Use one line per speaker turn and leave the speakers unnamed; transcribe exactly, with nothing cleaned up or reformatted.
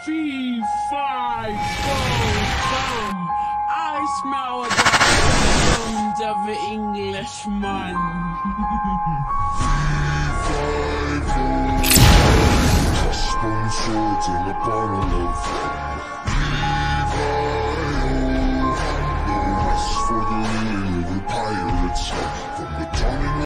Fee, fi, fo, fum. I smell the of the Englishman.
Fee, fi, fo.